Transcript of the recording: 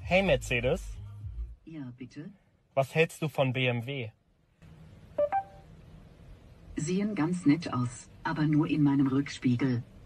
Hey Mercedes, Ja, bitte? was hältst du von BMW? Sehen ganz nett aus, aber nur in meinem Rückspiegel.